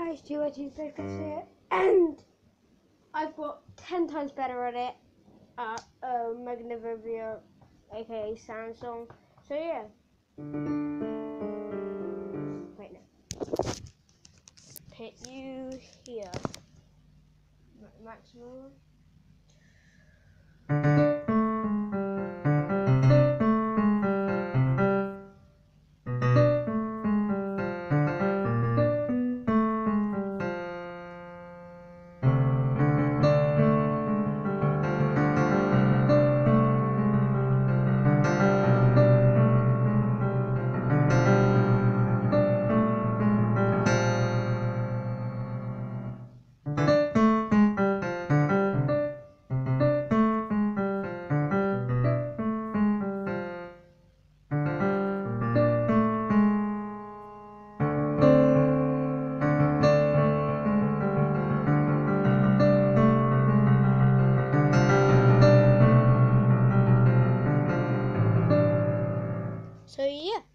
guys, GYT's Baker here, and I've got 10 times better at it at Magnavia, aka Samsung. So yeah. Wait, no. Hit you here. Maximum. So yeah.